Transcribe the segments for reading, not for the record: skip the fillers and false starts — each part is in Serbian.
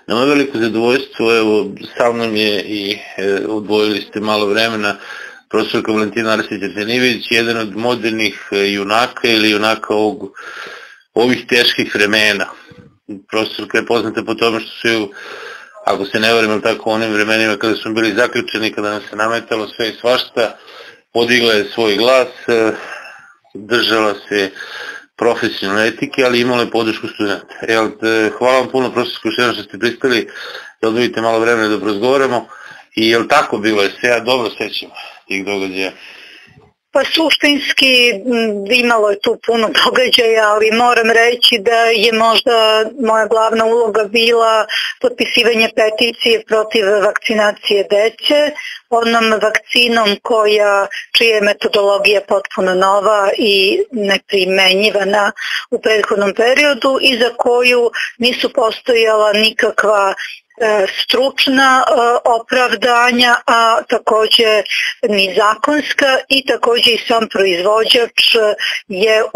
Na moje veliko zadovoljstvo, evo, sa mnom je i odvojili ste malo vremena profesorka Valentina Arsić-Arsenijević, jedan od modernih junaka ili junaka ovih teških vremena. Profesorka je poznata po tome što su, ako se ne varam, tako u onim vremenima kada smo bili zaključeni, kada nam se nametalo sve i svašta, podigla je svoj glas, držala se profesionalne etike, ali imala je podršku studenta. Hvala vam puno, profesorsko, što ste pristali da odvojite malo vremena da razgovaramo. I je li tako bilo? Je se ja dobro sećam tih događaja? Pa suštinski imalo je tu puno događaja, ali moram reći da je možda moja glavna uloga bila potpisivanje peticije protiv vakcinacije dece, onom vakcinom čija je metodologija potpuno nova i neprimenjivana u prethodnom periodu i za koju nisu postojala nikakva stručna opravdanja, a takođe ni zakonska, i takođe i sam proizvođač je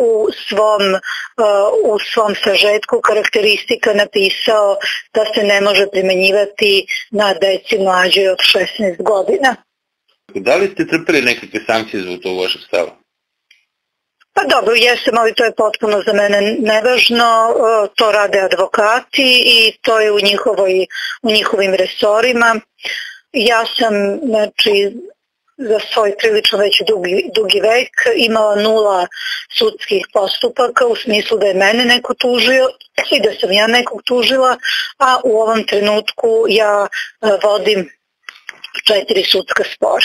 u svom sažetku karakteristika napisao da se ne može primenjivati na deci mlađoj od 16 godina. Da li ste trpeli nekakve sankcije zbog tog vašeg stava? Pa dobro, jesam, ali to je potpuno za mene nevažno, to rade advokati i to je u njihovim resorima. Ja sam, znači, za svoj prilično već dugi vek imala 0 sudskih postupaka, u smislu da je mene neko tužio i da sam ja nekog tužila, a u ovom trenutku ja vodim 4 sudska spora.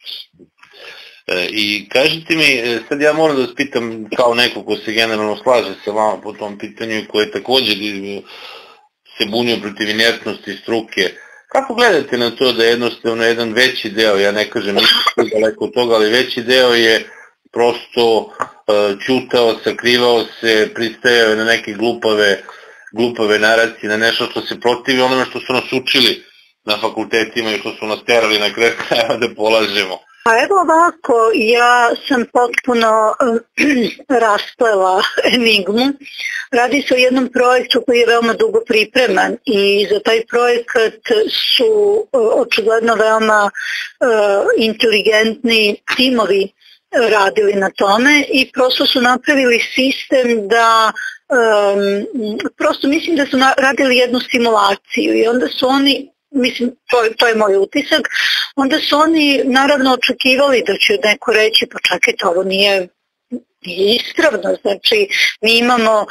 I kažete mi, sad ja moram da vas pitam kao neko ko se generalno slaže sa vama po tom pitanju i ko je također se bunio protiv inertnosti struke, kako gledate na to da jednostavno jedan veći deo, ja ne kažem ništa daleko od toga, ali veći deo je prosto ćutao, sakrivao se, pristajao je na neke glupave naracije, na nešto što se protivi onome što su nas učili na fakultetima i što su nas terali na kraju krajeva da polažemo. A evo ovako, ja sam potpuno rasplela enigmu. Radi se o jednom projektu koji je veoma dugo pripreman i za taj projekat su očigledno veoma inteligentni timovi radili na tome i prosto su napravili sistem da, prosto mislim da su radili jednu simulaciju i onda su oni, mislim, to je moj utisak, onda su oni naravno očekivali da će neko reći, pa čekajte, ovo nije ispravno, znači mi imamo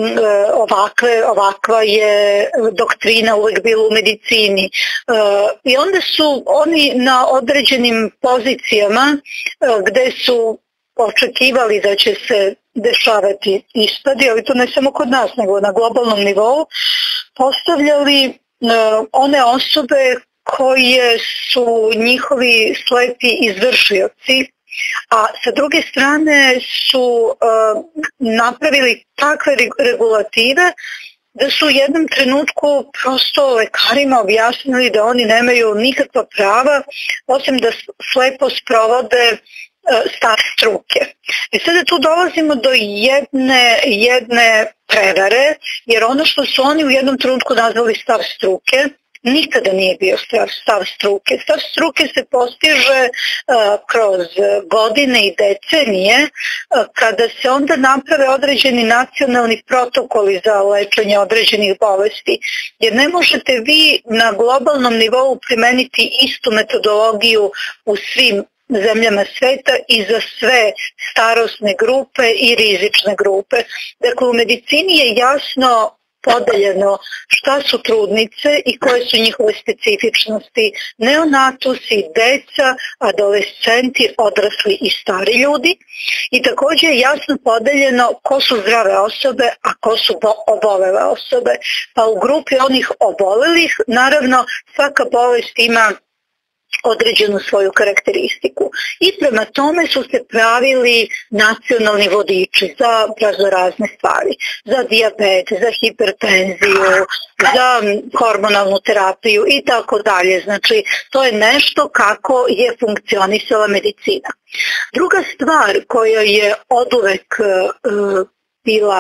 ovakva je doktrina uvek bila u medicini i onda su oni na određenim pozicijama gde su očekivali da će se dešavati ispadi, ali to ne samo kod nas, nego na globalnom nivou, postavljali one osobe koje su njihovi slepi izvršioci, a sa druge strane su napravili takve regulative da su u jednom trenutku prosto lekarima objasnili da oni nemaju nikakva prava osim da slepo sprovode stav struke. I sada tu dolazimo do jedne prevare, jer ono što su oni u jednom trenutku nazvali stav struke nikada nije bio stav struke. Stav struke se postiže kroz godine i decenije kada se onda naprave određeni nacionalni protokoli za lečenje određenih bolesti. Jer ne možete vi na globalnom nivou primeniti istu metodologiju u svim zemljama sveta i za sve starosne grupe i rizične grupe. Dakle, u medicini je jasno podeljeno šta su trudnice i koje su njihove specifičnosti, neonatusi, deca, adolescenti, odrasli i stari ljudi, i također je jasno podeljeno ko su zdrave osobe, a ko su obolele osobe. Pa u grupi onih obolelih, naravno, svaka bolest ima određenu svoju karakteristiku i prema tome su se pravili nacionalni vodiči za razne stvari, za dijabet, za hipertenziju, za hormonalnu terapiju i tako dalje. Znači, to je nešto kako je funkcionisala medicina. Druga stvar koja je oduvek bila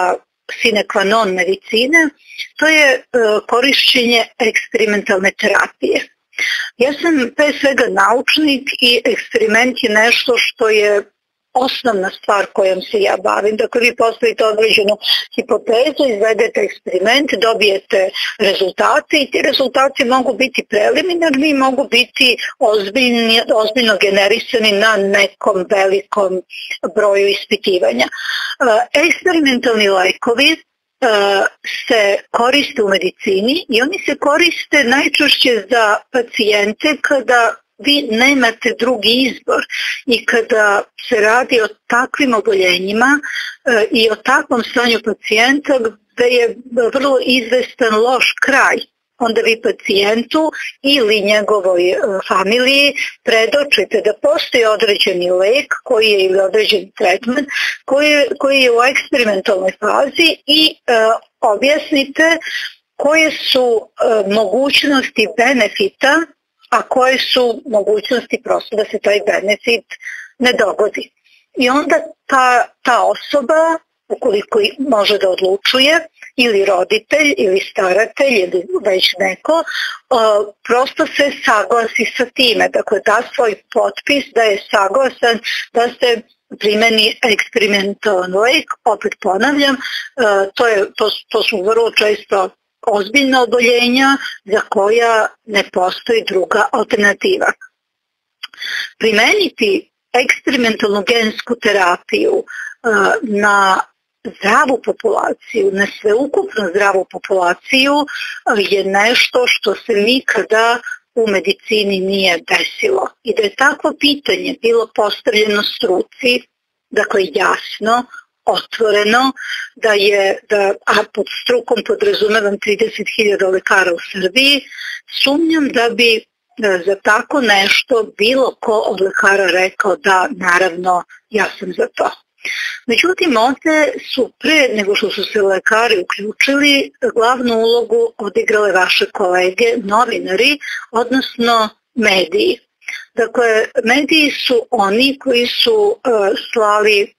sine qua non medicine, to je korišćenje eksperimentalne terapije. Ja sam pre svega naučnik i eksperiment je nešto što je osnovna stvar kojom se ja bavim. Dakle, vi postavite određenu hipotezu, izvedete eksperiment, dobijete rezultate i ti rezultati mogu biti preliminarni, mogu biti ozbiljno generisani na nekom velikom broju ispitivanja. Eksperimentalni lekovi se koriste u medicini i oni se koriste najčešće za pacijente kada vi nemate drugi izbor i kada se radi o takvim oboljenjima i o takvom stanju pacijenta gde je vrlo izvestan loš kraj, onda vi pacijentu ili njegovoj familiji predočite da postoji određeni lek koji je ili određeni tretman koji je u eksperimentalnoj fazi i objasnite koje su mogućnosti benefita, a koje su mogućnosti prosto da se taj benefit ne dogodi. I onda ta osoba, ukoliko može da odlučuje, ili roditelj, ili staratelj, ili već neko, prosto se saglasi sa time. Dakle, da svoj potpis da je saglasan da se primeni eksperimentalan lek. Opet ponavljam, to su vrlo često ozbiljna oboljenja za koja ne postoji druga alternativa. Primeniti eksperimentalnu gensku terapiju na zdravu populaciju, na sveukupno zdravu populaciju je nešto što se nikada u medicini nije desilo. I da je takvo pitanje bilo postavljeno struci, dakle jasno, otvoreno, a pod strukom podrazumevam 30.000 lekara u Srbiji, sumnjam da bi za tako nešto bilo ko od lekara rekao da naravno ja sam za to. Međutim, ovde su pre nego što su se lekari uključili, glavnu ulogu odigrale vaše kolege, novinari, odnosno mediji. Dakle, mediji su oni koji su slali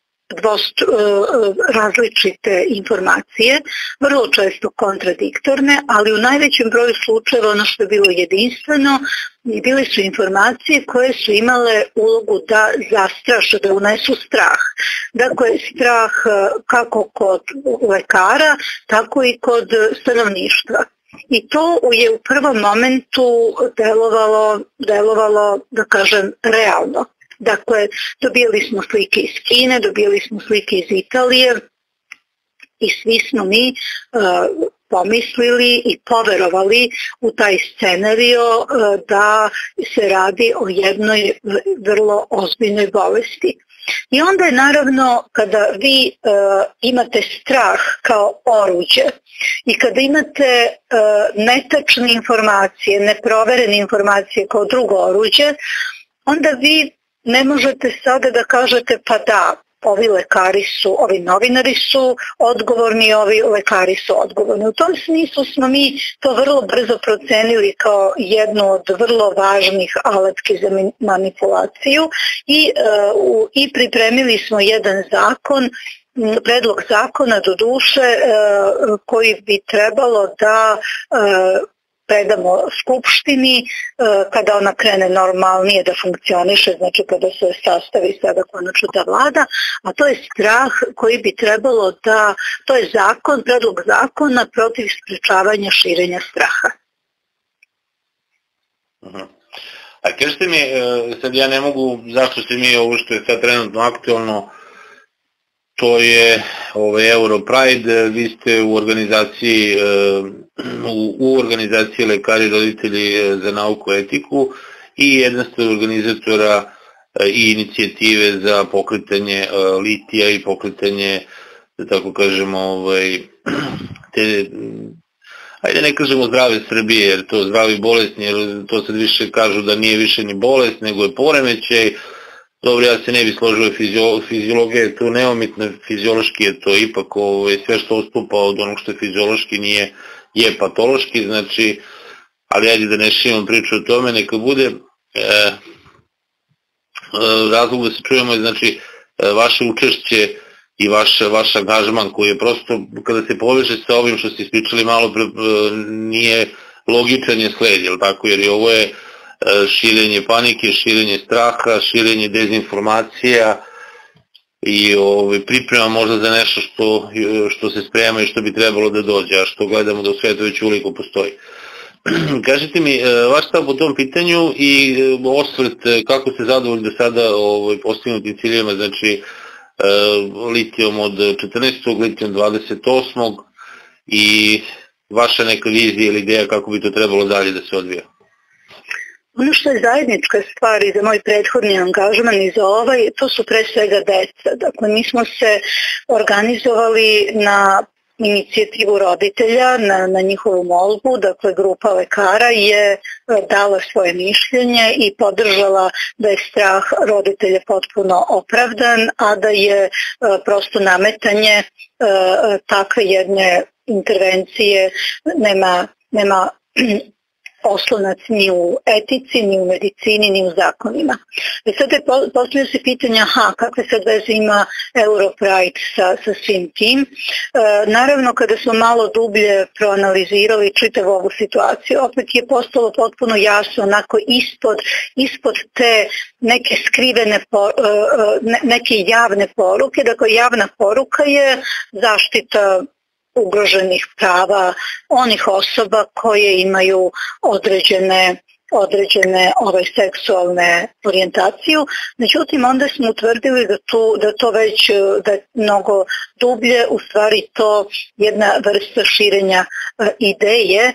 različite informacije, vrlo često kontradiktorne, ali u najvećem broju slučajeva ono što je bilo jedinstveno bile su informacije koje su imale ulogu da zastraše, da unesu strah. Dakle, strah kako kod lekara, tako i kod stanovništva. I to je u prvom momentu delovalo, da kažem, realno. Dakle, dobijali smo slike iz Kine, dobijali smo slike iz Italije i svi smo mi pomislili i poverovali u taj scenario da se radi o jednoj vrlo ozbiljnoj bolesti. I onda je naravno kada vi imate strah kao oruđe i kada imate netačne informacije, neproverene informacije kao drugo oruđe, onda vi ne možete sada da kažete pa da, ovi novinari su odgovorni, ovi lekari su odgovorni. U tom smislu smo mi to vrlo brzo procenili kao jednu od vrlo važnih alatki za manipulaciju i pripremili smo jedan zakon, predlog zakona do duše koji bi trebalo da predamo Skupštini kada ona krene normalnije da funkcioniše, znači kada se sastavi sada konačno ta vlada, a to je strah koji bi trebalo da, to je zakon, predlog zakona protiv sprečavanja širenja straha. A kažete mi, sad ja ne mogu, zašto se mi ovo što je sad trenutno aktualno, to je Europride, vi ste u organizaciji Lekari i roditelji za nauku i etiku i jedan ste organizatora i inicijative za pokretanje litija i pokretanje, da tako kažemo, ajde ne kažemo zdrave Srbije, jer to zdravi bolesni, jer to sad više kažu da nije više ni bolest, nego je poremećaj. Dobro, ja se ne bi složio, fiziologija je tu neomitna, fiziološki je to ipak sve što odstupa od onog što je fiziološki je patološki, znači, ali ajde da ne širimo priču o tome, neka bude razlog da se čujemo, znači, vaše učešće i vaš angažman koji je prosto, kada se poveže sa ovim što ste ispričali malo pre, nije logičan je sled, jel tako, jer i ovo je širenje panike, širenje straha, širenje dezinformacija i priprema možda za nešto što se sprema i što bi trebalo da dođe, a što gledamo da u svetu već uliko postoji. Kažite mi, vaš stav po tom pitanju i osvrt kako ste zadovoljni do sada postignutim ciljevima, znači litijom od 14. litijom 28. i vaša neka vizija ili ideja kako bi to trebalo dalje da se odvija? Ono što je zajednička stvar i za moj prethodni angažman i za ovaj, to su pre svega deca. Dakle, mi smo se organizovali na inicijativu roditelja, na njihovu molbu, dakle grupa lekara je dala svoje mišljenje i podržala da je strah roditelja potpuno opravdan, a da je prosto nametanje takve jedne intervencije nema oslonac ni u etici, ni u medicini, ni u zakonima. I sad postavlja se pitanja, kakve sad veze ima Europride sa svim tim. Naravno, kada smo malo dublje proanalizirali čitavu ovu situaciju, opet je postalo potpuno jasno, onako ispod te neke skrivene, neke javne poruke. Dakle, javna poruka je zaštita ugroženih prava onih osoba koje imaju određene seksualne orijentaciju. Međutim, onda smo utvrdili da je mnogo dublje, u stvari to jedna vrsta širenja ideje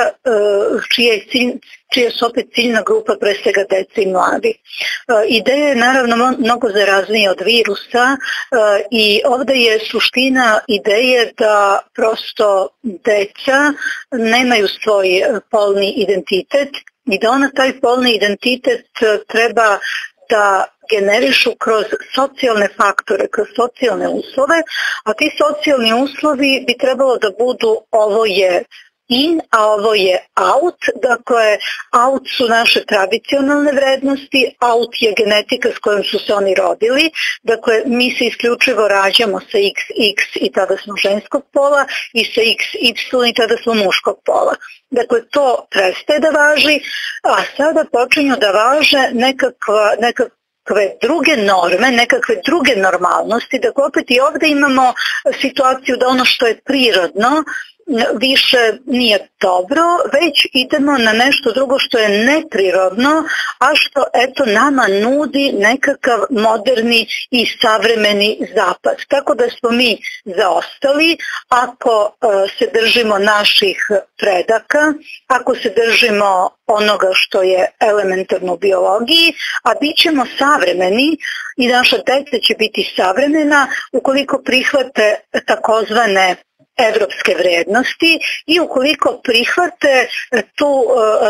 čija su opet ciljna grupa pre svega deca i mladi. Ideja je naravno mnogo zaraznija od virusa i ovdje je suština ideje da prosto deca nemaju svoj polni identitet i da ona taj polni identitet treba da generišu kroz socijalne faktore, kroz socijalne uslove, a ti socijalni uslovi bi trebalo da budu ovo je in, a ovo je out. Dakle, out su naše tradicionalne vrednosti, out je genetika s kojom su se oni rodili. Dakle, mi se isključivo rađamo sa XX i tada smo ženskog pola i sa XY i tada smo muškog pola. Dakle, to prestaje da važi, a sada počinju da važe nekakve druge norme, nekakve druge normalnosti. Dakle, opet i ovdje imamo situaciju da ono što je prirodno više nije dobro, već idemo na nešto drugo što je neprirodno, a što eto nama nudi nekakav moderni i savremeni zapad. Tako da smo mi zaostali ako se držimo naših predaka, ako se držimo onoga što je elementarno u biologiji, a bit ćemo savremeni i naša deca će biti savremena ukoliko prihvate takozvane evropske vrijednosti i ukoliko prihvate tu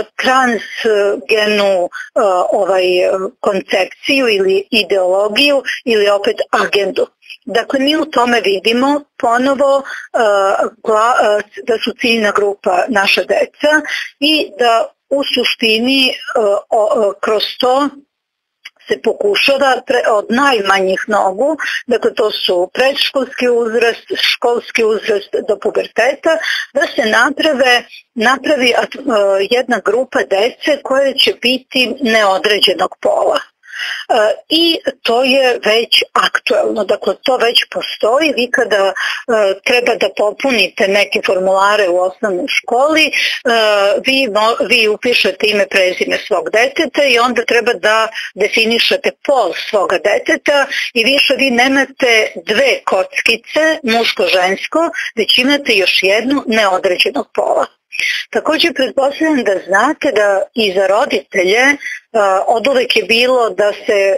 transgenu koncepciju ili ideologiju ili opet agendu. Dakle, mi u tome vidimo ponovo da su ciljna grupa naša deca i da u suštini kroz to se pokušava od najmanjih nogu, dakle to su predškolski uzrast, školski uzrast do puberteta, da se napravi jedna grupa dece koja će biti neodređenog pola. I to je već aktuelno, dakle to već postoji. Vi kada treba da popunite neke formulare u osnovnoj školi, vi upišete ime, prezime svog deteta i onda treba da definišete pol svoga deteta i više vi nemate dve kockice, muško-žensko, već imate još jednu neodređenog pola. Također pretpostavljam da znate da i za roditelje oduvek je bilo da se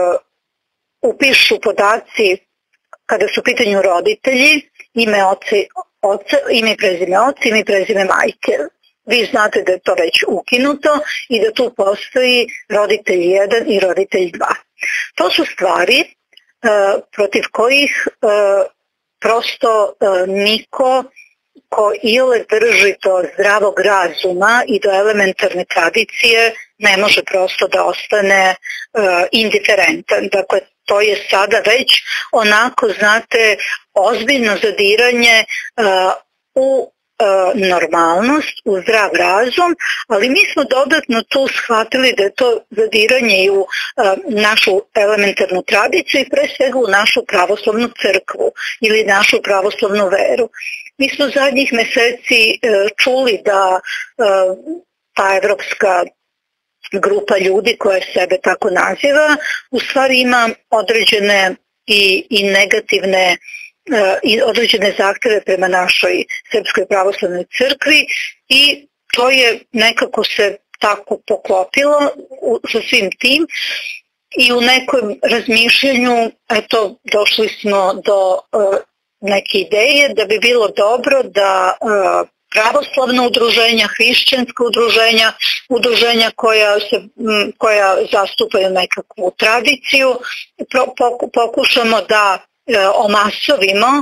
upišu podaci kada su u pitanju roditelji, ime i prezime oca, ime i prezime majke. Vi znate da je to već ukinuto i da tu postoji roditelj 1 i roditelj 2. To su stvari protiv kojih prosto niko ko iole drži do zdravog razuma i do elementarne tradicije ne može prosto da ostane indiferentan. Dakle, to je sada već onako, znate, ozbiljno zadiranje u normalnost, u zdrav razum, ali mi smo dodatno tu shvatili da je to zadiranje i u našu elementarnu tradiciju i pre svega u našu pravoslavnu crkvu ili našu pravoslavnu veru. Mi smo zadnjih meseci čuli da ta evropska grupa ljudi koja sebe tako naziva u stvari ima određene i negativne i određene zahteve prema našoj Srpskoj pravoslavnoj crkvi i to je nekako se tako poklopilo sa svim tim i u nekom razmišljanju došli smo do neke ideje da bi bilo dobro da pravoslavna udruženja, hrišćanska udruženja koja zastupaju nekakvu tradiciju, pokušamo da omasovimo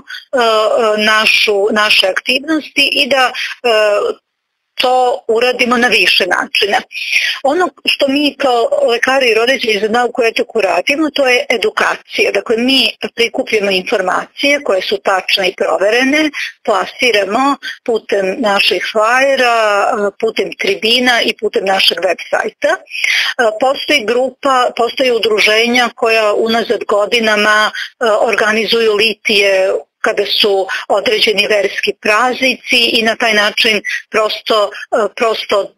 naše aktivnosti i da to uradimo na više načina. Ono što mi kao lekari i roditelji za nauku i etiku radimo, to je edukacija. Dakle, mi prikupljamo informacije koje su tačne i proverene, plasiramo putem naših flajera, putem tribina i putem našeg web sajta. Postoji grupa, postoji udruženja koja unazad godinama organizuju litije kada su određeni verski praznici i na taj način prosto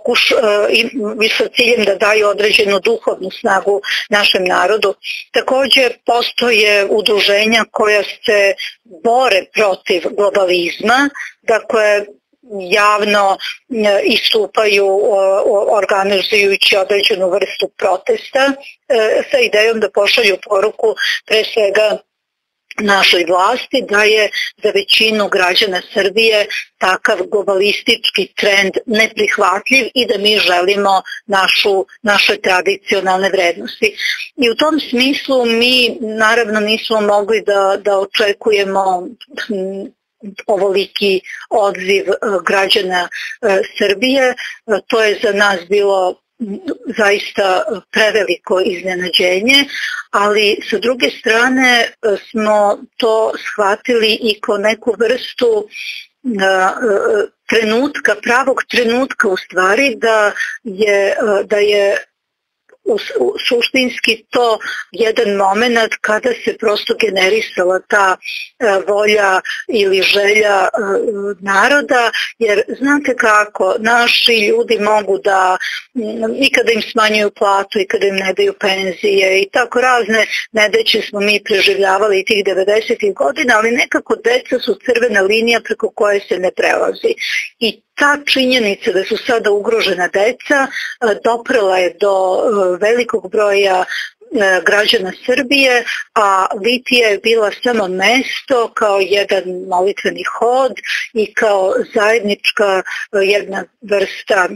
i sa ciljem da daju određenu duhovnu snagu našem narodu. Također postoje udruženja koja se bore protiv globalizma, dakle javno istupaju organizujući određenu vrstu protesta sa idejom da pošalju poruku pre svega našoj vlasti da je za većinu građana Srbije takav globalistički trend neprihvatljiv i da mi želimo naše tradicionalne vrednosti. I u tom smislu mi naravno nismo mogli da očekujemo ovoliki odziv građana Srbije. To je za nas bilo zaista preveliko iznenađenje, ali sa druge strane smo to shvatili i kao neku vrstu trenutka, pravog trenutka u stvari da je suštinski to jedan moment kada se prosto generisala ta volja ili želja naroda, jer znate kako, naši ljudi mogu da i kada im smanjuju platu i kada im ne daju penzije i tako razne nedaće smo mi preživljavali tih 90. godina, ali nekako deca su crvena linija preko koje se ne prelazi. I ta činjenica da su sada ugrožena deca doprela je do velikog broja građana Srbije, a litija je bila samo mesto kao jedan molitveni hod i kao zajednička jedna vrsta,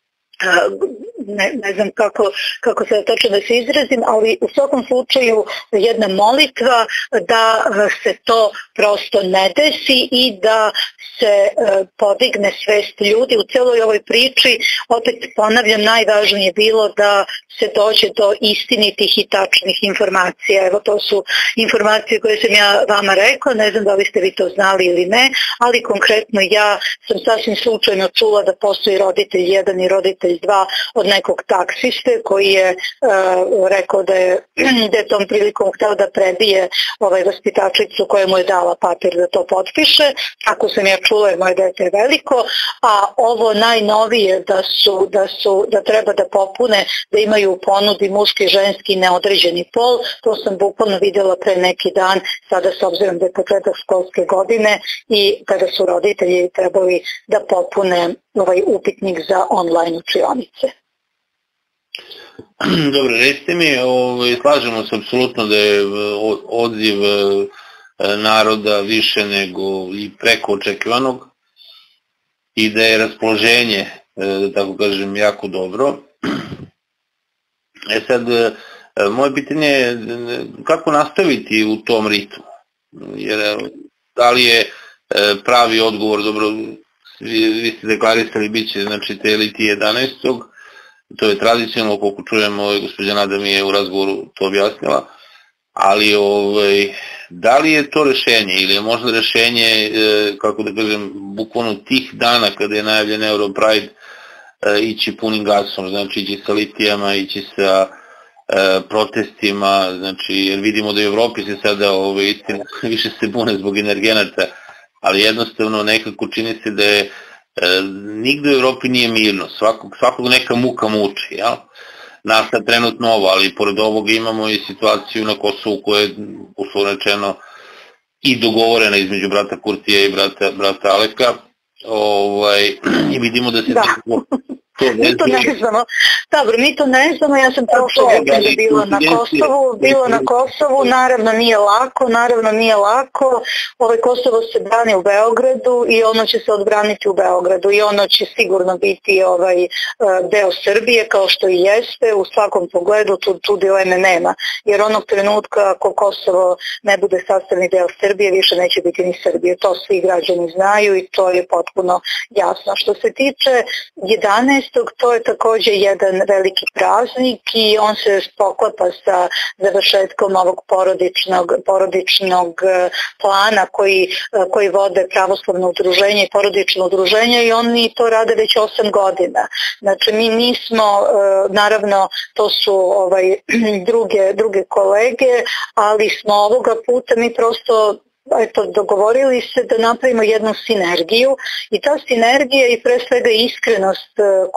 ne znam kako se tačno da se izrazim, ali u svakom slučaju jedna molitva da se to prosto ne desi i da se podigne svest ljudi. U celoj ovoj priči, opet ponavljam, najvažnije je bilo da se dođe do istinitih i tačnih informacija. Evo, to su informacije koje sam ja vama rekla, ne znam da li ste vi to znali ili ne, ali konkretno ja sam sasvim slučajno čula da postoji roditelj 1 i roditelj 2 od nekog taksiste koji je rekao da je tom prilikom hteo da prebije vaspitačicu koja mu je dala papir da to potpiše. Ako sam ja čula, jer moje dete je veliko, a ovo najnovije da treba da popune, da imaju u ponudi muški, ženski i neodređeni pol, to sam bukvalno vidjela pre neki dan, sada s obzirom da je početak školske godine i kada su roditelji trebali da popune ovaj upitnik za online učionice. Dobro, recite mi, slažemo se apsolutno da je odziv naroda više nego i preko očekivanog i da je raspoloženje, da tako kažem, jako dobro. Sad, moje pitanje je kako nastaviti u tom ritmu, jer da li je pravi odgovor, dobro, vi ste deklarisali bit će, znači, te eliti 11. To je tradicionalno, koliko čujemo, gospođa Nada mi je u razgovoru to objasnila, ali da li je to rešenje ili je možda rešenje, kako da kažem, bukvalno tih dana kada je najavljen Europride ići punim gasom, znači ići sa litijama, ići sa protestima, znači, jer vidimo da u Evropi se sada istina više se bune zbog energenata, ali jednostavno nekako čini se da je nigde u Evropi nije mirno, svakog neka muka muči, jel? Naša trenutno ovo, ali pored ovoga imamo i situaciju na Kosovu koja je uslovno rečeno i dogovorena između brata Kurtija i brata Aleka, i vidimo da se mi to ne znamo. Dobro, mi to ne znamo, ja sam prošle vikende bila na Kosovu, naravno nije lako, Kosovo se brani u Beogradu i ono će se odbraniti u Beogradu i ono će sigurno biti deo Srbije kao što i jeste, u svakom pogledu tu dileme nema, jer onog trenutka ako Kosovo ne bude sastavni deo Srbije, više neće biti ni Srbije, to svi građani znaju i to je potpuno jasno. Što se tiče 11. to je također jedan veliki praznik i on se poklapa sa završetkom ovog porodičnog plana koji vode pravoslavno udruženje i porodično udruženje i oni to rade već 8 godina. Znači mi nismo, naravno to su druge kolege, ali smo ovoga puta mi prosto dogovorili se da napravimo jednu sinergiju i ta sinergija i pre svega iskrenost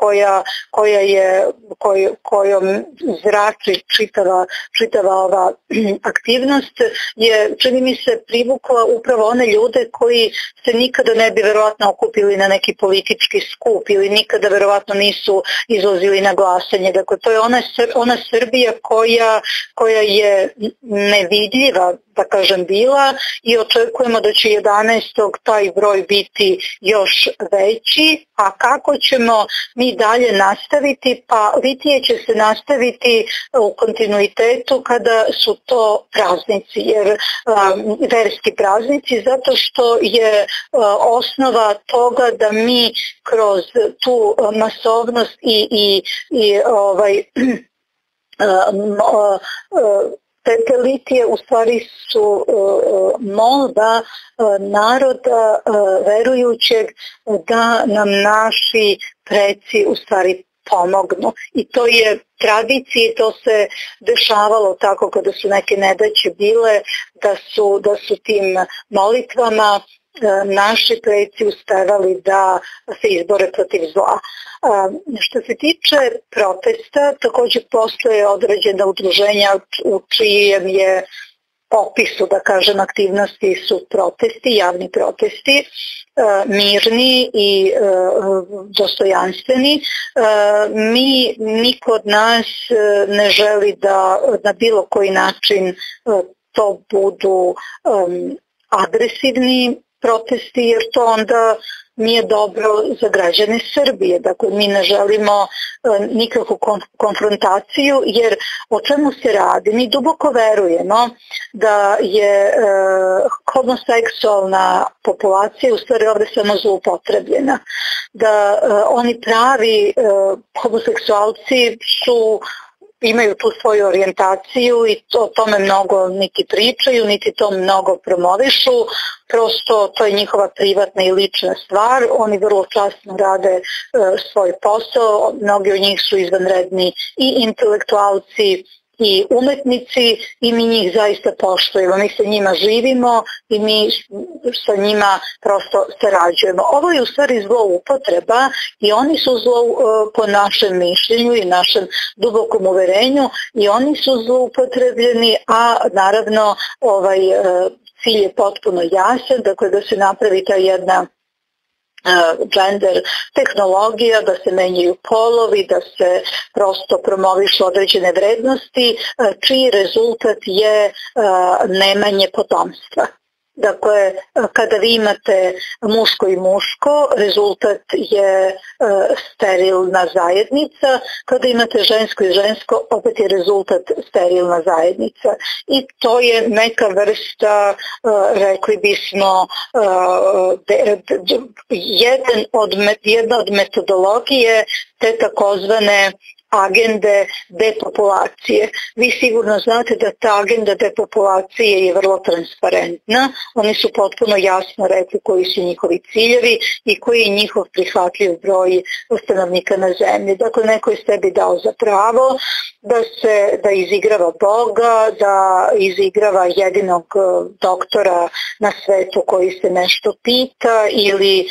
kojom zrači čitava ova aktivnost je, čini mi se, privukla upravo one ljude koji se nikada ne bi verovatno okupili na neki politički skup ili nikada verovatno nisu izlazili na glasanje. Dakle, to je ona Srbija koja je nevidljiva, da kažem, bila i očekujemo da će 11. taj broj biti još veći, a kako ćemo mi dalje nastaviti? Pa litije će se nastaviti u kontinuitetu kada su to praznici, jer verski praznici, zato što je osnova toga da mi kroz tu masovnost i te litije u stvari su molba naroda verujućeg da nam naši preci u stvari pomognu. I to je tradicija, to se dešavalo tako kada su neke nedaće bile, da su tim molitvama naši preci uspevali da se izbore protiv zla. Što se tiče protesta, također postoje određena udruženja u čijem je popisu, da kažem, aktivnosti su protesti, javni protesti, mirni i dostojanstveni. Niko od nas ne želi da na bilo koji način to budu agresivni protesti, jer to onda nije dobro za građane Srbije. Dakle, mi ne želimo nikakvu konfrontaciju, jer o čemu se radi? Mi duboko verujemo da je homoseksualna populacija u stvari ovdje samo zloupotrebljena. Da oni pravi homoseksualci imaju tu svoju orijentaciju i o tome mnogo niti pričaju, niti to mnogo promovišu, prosto to je njihova privatna i lična stvar, oni vrlo časno rade svoj posao, mnogi od njih su izvanredni i intelektualci i umetnici i mi njih zaista poštujemo, mi sa njima živimo i mi sa njima prosto sarađujemo. Ovo je u stvari zloupotreba i oni su po našem mišljenju i našem dubokom uverenju i oni su zloupotrebljeni, a naravno cilj je potpuno jasan, dakle da se napravi ta jedna gender tehnologija, da se menjaju polovi, da se prosto promovišu određene vrednosti, čiji rezultat je nemanje potomstva. Dakle, kada vi imate muško i muško, rezultat je sterilna zajednica. Kada imate žensko i žensko, opet je rezultat sterilna zajednica. I to je neka vrsta, rekli bismo, jedna od metodologije te takozvane agende depopulacije. Vi sigurno znate da ta agenda depopulacije je vrlo transparentna. Oni su potpuno jasno rekli koji su njihovi ciljevi i koji je njihov prihvatljiv broj stanovnika na zemlji. Dakle, neko je sebi dao za pravo da izigrava Boga, da izigrava jedinog doktora na svetu koji se nešto pita ili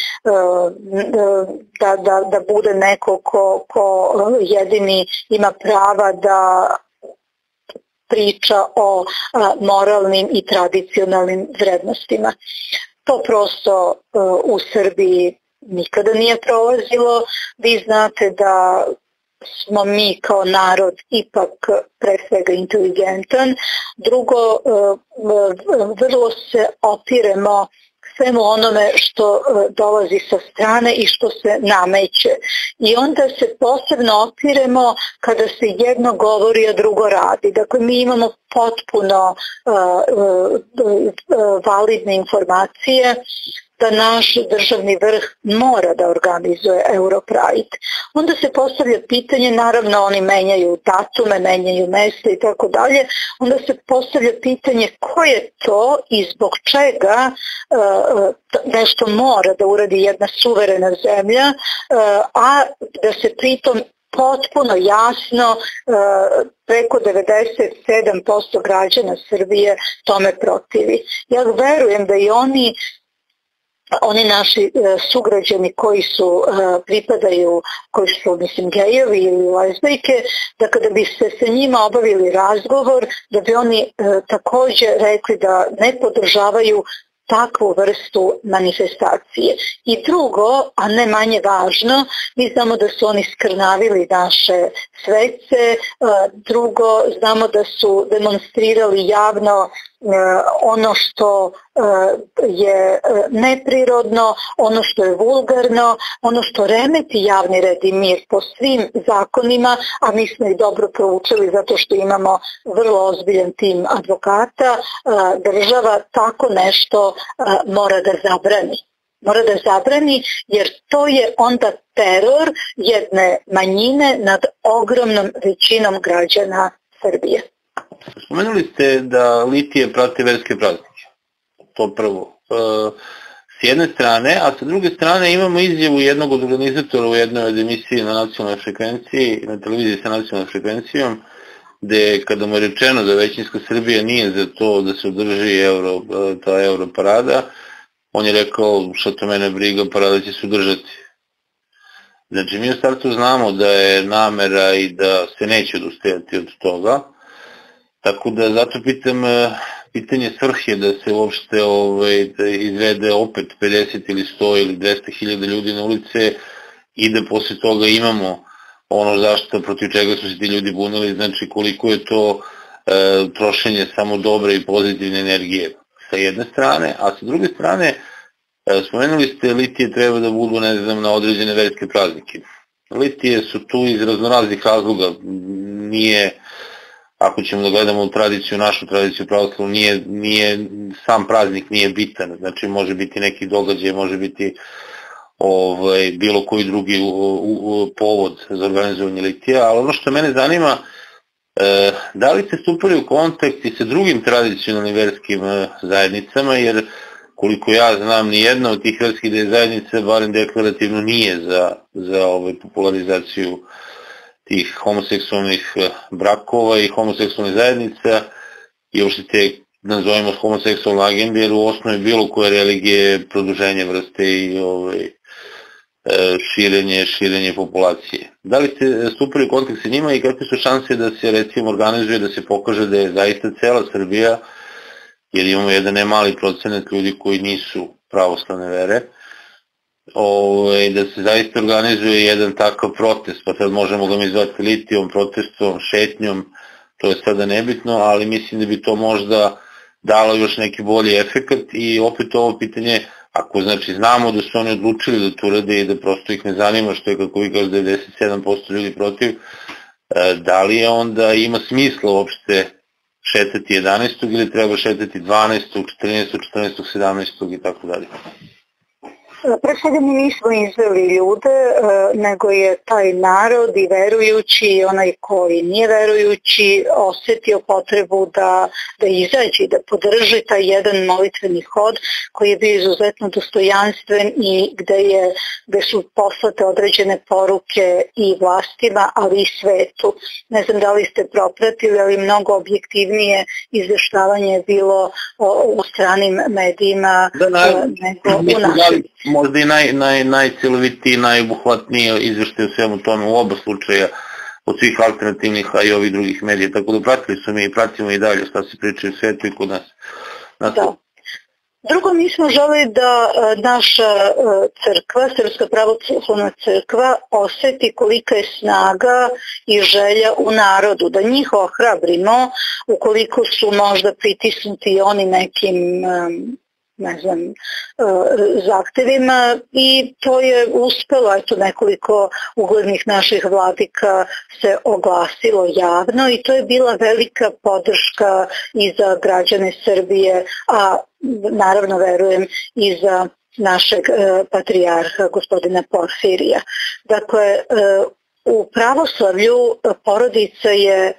da bude neko ko jedini ima prava da priča o moralnim i tradicionalnim vrednostima. To prosto u Srbiji nikada nije prolazilo. Vi znate da smo mi kao narod ipak pre svega inteligentan. Drugo, vrlo se opiremo svemu onome što dolazi sa strane i što se nameće. I onda se posebno opiremo kada se jedno govori, a drugo radi. Dakle, mi imamo potpuno validne informacije da naš državni vrh mora da organizuje Europride. Onda se postavlja pitanje, naravno oni menjaju datume, menjaju mesta i tako dalje, onda se postavlja pitanje ko je to i zbog čega nešto mora da uradi jedna suverena zemlja, a da se pritom potpuno jasno preko 97% građana Srbije tome protivi. Ja verujem da i oni naši sugrađani koji pripadaju, koji su, mislim, gejevi ili lezbijke, da kada bi se sa njima obavili razgovor, da bi oni također rekli da ne podržavaju takvu vrstu manifestacije. I drugo, a ne manje važno, mi znamo da su oni skrnavili naše svece, drugo, znamo da su demonstrirali javno ono što je neprirodno, ono što je vulgarno, ono što remeti javni red i mir po svim zakonima, a mi smo ih dobro proučili zato što imamo vrlo ozbiljan tim advokata. Država tako nešto mora da zabrani. Mora da zabrani jer to je onda teror jedne manjine nad ogromnom većinom građana Srbije. Spomenuli ste da litije prate verske praznike. To prvo. S jedne strane, a sa druge strane imamo izjavu jednog od organizatora u jednoj od emisiji na nacionalnoj frekvenciji, na televiziji sa nacionalnom frekvencijom, gde kada mu je rečeno da većinska Srbija nije za to da se održi ta Europarada, on je rekao što to mene briga, parada će se održati. Znači mi u startu znamo da je namera i da se neće odustajati od toga, tako da zato pitam pitanje svrhe da se uopšte izvede opet 50 ili 100 ili 200 hiljada ljudi na ulice i da posle toga imamo ono zašto protiv čega su se ti ljudi bunili, znači koliko je to trošenje samo dobre i pozitivne energije sa jedne strane, a sa druge strane spomenuli ste litije treba da budu, ne znam, na određene verske praznike. Litije su tu iz raznoraznih razloga, nije, ako ćemo da gledamo našu tradiciju pravoslavnu, sam praznik nije bitan, znači može biti neki događaj, može biti bilo koji drugi povod za organizovanje litija, ali ono što mene zanima, da li ste stupili u kontakt i sa drugim tradicionalnim verskim zajednicama, jer koliko ja znam, nijedna od tih verskih zajednica, barem deklarativno, nije za popularizaciju tih homoseksualnih brakova i homoseksualnih zajednica i uopšte te, nazovimo, homoseksualne agende, jer u osnovi bilo koje religije produženje vrste i širenje populacije. Da li ste stupili u kontakt sa njima i kakve su šanse da se, recimo, organizuje, da se pokaže da je zaista cela Srbija, jer imamo jedan nemali procenat ljudi koji nisu pravoslavne vere, da se zaista organizuje jedan takav protest, pa sad možemo ga mi zvati litijom, protestom, šetnjom, to je sada nebitno, ali mislim da bi to možda dalo još neki bolji efekat i opet ovo pitanje, ako znači znamo da su oni odlučili da to urade i da prosto ih ne zanima što je kako vi kažete 97% ljudi protiv, da li je onda ima smisla uopšte šetati 11. ili treba šetati 12. 14. 14. 17. i tako dalje? Pre svega mi nismo izveli ljude, nego je taj narod i verujući i onaj koji nije verujući osetio potrebu da izađe, da podrži taj jedan molitveni hod koji je bio izuzetno dostojanstven i gde su poslate određene poruke i vlastima, ali i svetu. Ne znam da li ste propratili, ali mnogo objektivnije izveštavanje je bilo u stranim medijima nego u našem. Možda i najcelovitiji, najobuhvatniji izveštaj u svemu tome u oba slučaja od svih alternativnih, a i ovih drugih medija, tako da pratili su mi i pratimo i dalje šta se priča u svetu i kod nas. Da. Drugo, mi smo želi da naša crkva, Srpska pravoslavna crkva, oseti kolika je snaga i želja u narodu, da njih ohrabrimo ukoliko su možda pritisnuti oni nekim zahtevima i to je uspelo, eto nekoliko uglednih naših vladika se oglasilo javno i to je bila velika podrška i za građane Srbije, a naravno verujem i za našeg patrijarha gospodina Porfirija. Dakle, u pravoslavlju porodica je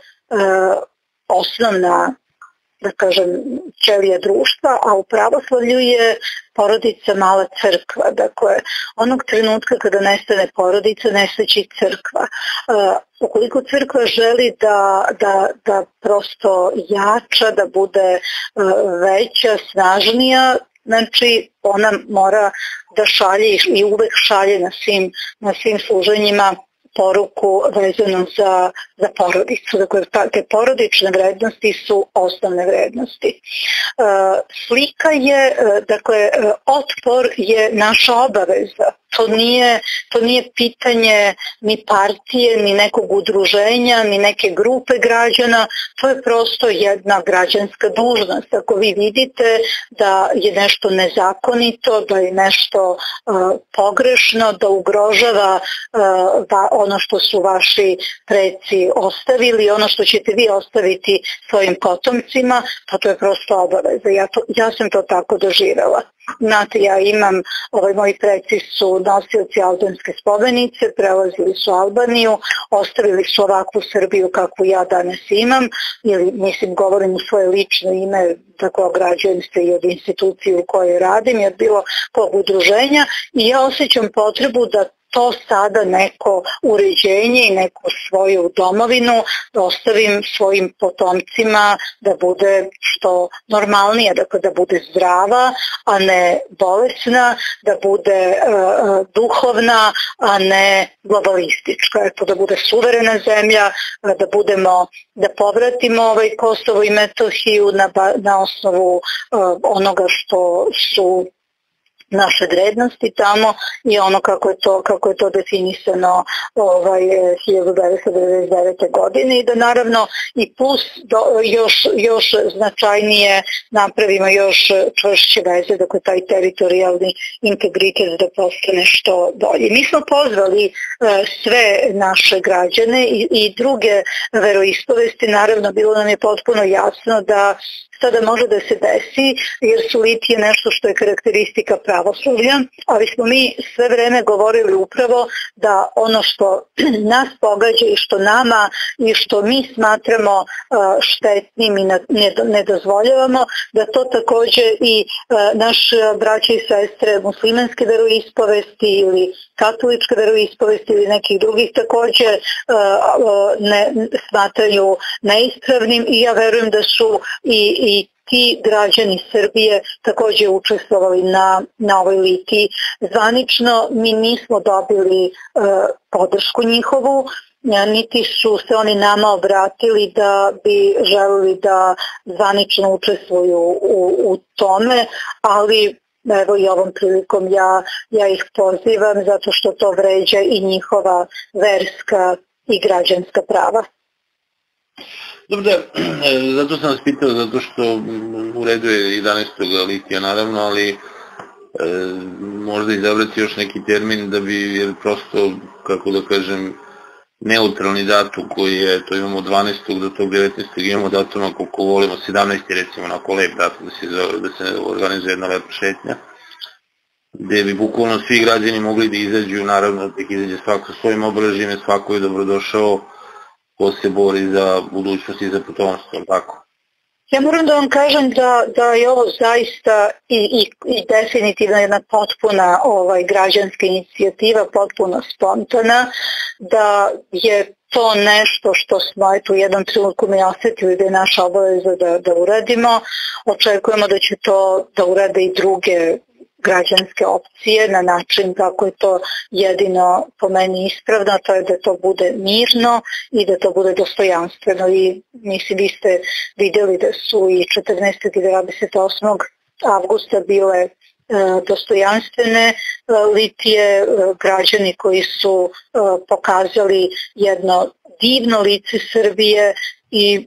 osnovna, da kažem, ćelija društva, a u pravoslavlju je porodica mala crkva. Dakle, onog trenutka kada nestane porodica, nestaće i crkva. Ukoliko crkva želi da prosto jača, da bude veća, snažnija, znači ona mora da šalje i uvek šalje na svim služenjima poruku vezanu za porodicu. Dakle, te porodične vrednosti su osnovne vrednosti. Slika je, dakle, otpor je naša obaveza. To nije pitanje ni partije, ni nekog udruženja, ni neke grupe građana, to je prosto jedna građanska dužnost. Ako vi vidite da je nešto nezakonito, da je nešto pogrešno, da ugrožava ono što su vaši preci ostavili, ono što ćete vi ostaviti svojim potomcima, pa to je prosto obaveza. Ja sam to tako doživela. Znate, ja imam, moji preci su nosioci albanske spomenice, prelazili su Albaniju, ostavili su ovakvu Srbiju kakvu ja danas imam, ili mislim govorim u svoje lično ime, tako ograđujem se i od institucije u kojoj radim i od bilo kog udruženja i ja osjećam potrebu da to sada neko uređenje i neku svoju domovinu ostavim svojim potomcima da bude što normalnija, dakle da bude zdrava, a ne bolesna, da bude duhovna, a ne globalistička, da bude suverena zemlja, da povratimo Kosovo i Metohiju na osnovu onoga što su naše vrednosti tamo i ono kako je to definisano 1999. godine i da naravno i plus još značajnije napravimo još čvršće veze, dakle taj teritorijalni integritet da postane što bolji. Mi smo pozvali sve naše građane i druge veroispovesti, naravno bilo nam je potpuno jasno da sada može da se desi, jer su litije nešto što je karakteristika pravoslavlja, ali smo mi sve vreme govorili upravo da ono što nas pogađa i što nama i što mi smatramo štetnim i ne dozvoljavamo, da to takođe i naše braće i sestre muslimanske veroispovesti ili katoličke veroispovesti ili nekih drugih takođe ne smatraju neispravnim i ja verujem da su i ti građani Srbije takođe učestvovali na ovoj litiji. Zvanično mi nismo dobili podršku njihovu, niti su se oni nama obratili da bi želeli da zvanično učestvuju u tome, ali evo i ovom prilikom ja ih pozivam zato što to vređa i njihova verska i građanska prava. Dobro, zato sam vas pitao, zato što u redu je 11. litija naravno, ali možda izabrati još neki termin da bi, jer prosto, kako da kažem, neutralni datum koji je, to imamo od 12. do tog 19. imamo datuma koliko volimo, 17. recimo, onako lep datum da se organizuje jedna lepa šetnja, gde bi bukvalno svi građani mogli da izađu, naravno da ih izađe svako svojim obeležima, svako je dobrodošao ko se bori za budućnost i za potomstvo, tako? Ja moram da vam kažem da je ovo zaista i definitivno jedna potpuna građanska inicijativa, potpuno spontana, da je to nešto što smo u jednom trenutku mi osetili da je naša obaveza da uradimo. Očekujemo da će to da urade i druge građanske opcije na način kako je to jedino po meni ispravno, to je da to bude mirno i da to bude dostojanstveno. I mislim, vi ste vidjeli da su i 14. i 28. avgusta bile dostojanstvene litije, građani koji su pokazali jedno divno lice Srbije i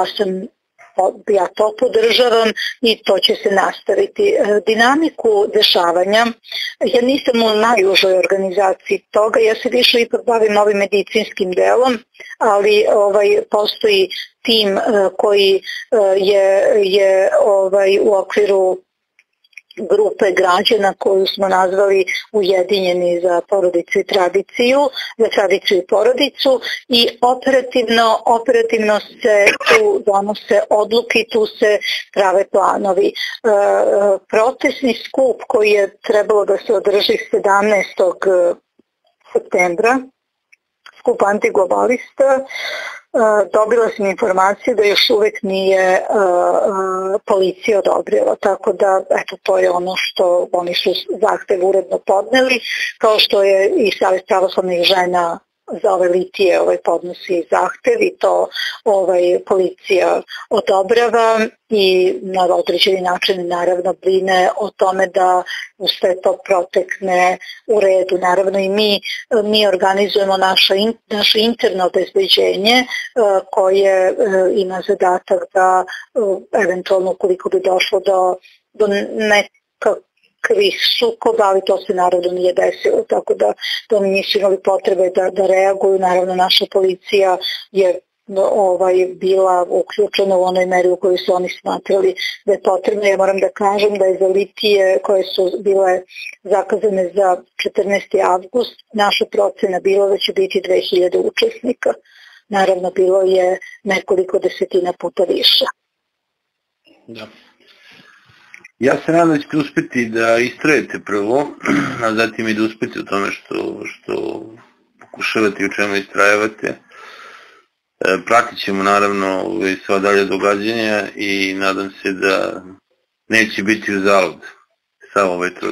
ja to podržavam i to će se nastaviti. Dinamiku dešavanja, ja nisam u najužoj organizaciji toga, ja se više ipak bavim ovim medicinskim delom, ali postoji tim koji je u okviru grupe građana koju smo nazvali Ujedinjeni za porodicu i tradiciju, za tradiciju i porodicu, i operativno se tu donose odluke i tu se prave planovi. Protestni skup koji je trebalo da se održi 17. septembra, skup antiglobalista, dobila sam informaciju da još uvek nije policija odobrila, tako da to je ono što oni su zahtev uredno podneli, kao što je i Savez pravoslavnih žena za ove litije podnosi zahtev i to policija odobrava i na određeni način naravno brine o tome da sve to protekne u redu. Naravno i mi organizujemo naše interno obezbeđenje koje ima zadatak da eventualno ukoliko bi došlo do nekakvih sukoba, ali to se naravno nije desilo, tako da oni nisu imali potrebe da reaguju. Naravno naša policija je bila uključena u onoj meri u kojoj su oni smatrali da je potrebno. Ja moram da kažem da je za litije koje su bile zakazane za 14. avgust naša procena bila da će biti 2000 učesnika. Naravno bilo je nekoliko desetina puta više. Da. Ja se nadam da ćete uspeti da istrajete prvo, a zatim i da uspeti u tome što pokušavate i u čemu istrajavate. Pratit ćemo naravno sva dalje događanja i nadam se da neće biti uzalud sav ovaj trud.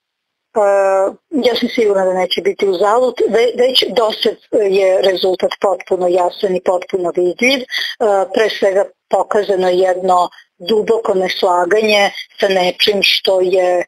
Ja sam sigurna da neće biti uzalud, već dosad je rezultat potpuno jasan i potpuno vidljiv. Pre svega pokazano jedno duboko neslaganje sa nečim što je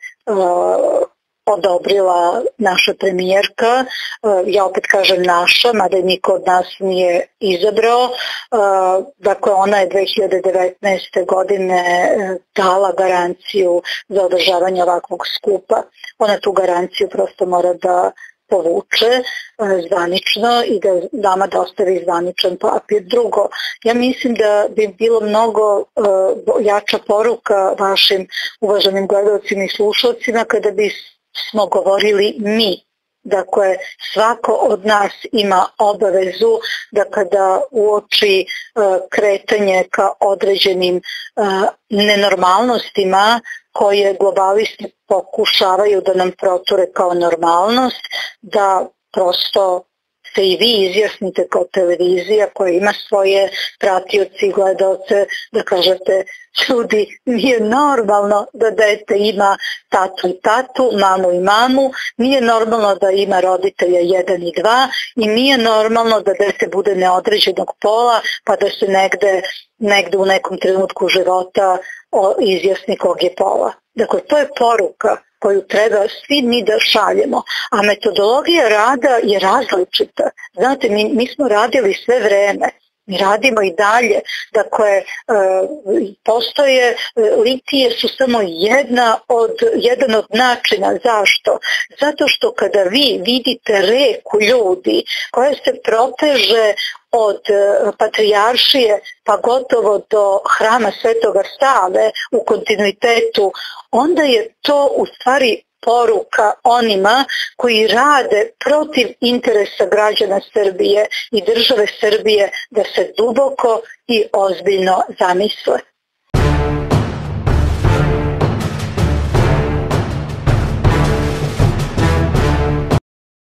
odobrila naša premijerka, ja opet kažem naša, mada niko od nas nije izabrao. Dakle, ona je 2019. godine dala garanciju za održavanje ovakvog skupa. Ona tu garanciju prosto mora da povuče zvanično i da nama dostavi zvaničan papir. Drugo, ja mislim da bi bilo mnogo jača poruka vašim uvaženim gledalcima i slušalcima kada bi smo govorili mi. Dakle, svako od nas ima obavezu da kada uoči kretanje ka određenim nenormalnostima koje globalisti pokušavaju da nam proture kao normalnost, da prosto se i vi izjasnite kao televizija koja ima svoje pratioci i gledalce, da kažete, ljudi, nije normalno da dete ima tatu i tatu, mamu i mamu, nije normalno da ima roditelja 1 i 2 i nije normalno da dete bude neodređenog pola pa da se negde u nekom trenutku života izjasni kog je pola. Dakle, to je poruka koju treba svi mi da šaljemo, a metodologija rada je različita. Znate, mi smo radili sve vreme. mi radimo i dalje. Dakle, postoje, litije su samo jedan od načina. Zašto? Zato što kada vi vidite reku ljudi koja se proteže od patrijaršije pa gotovo do hrama Svetoga Save u kontinuitetu, onda je to u stvari poruka onima koji rade protiv interesa građana Srbije i države Srbije da se duboko i ozbiljno zamisle.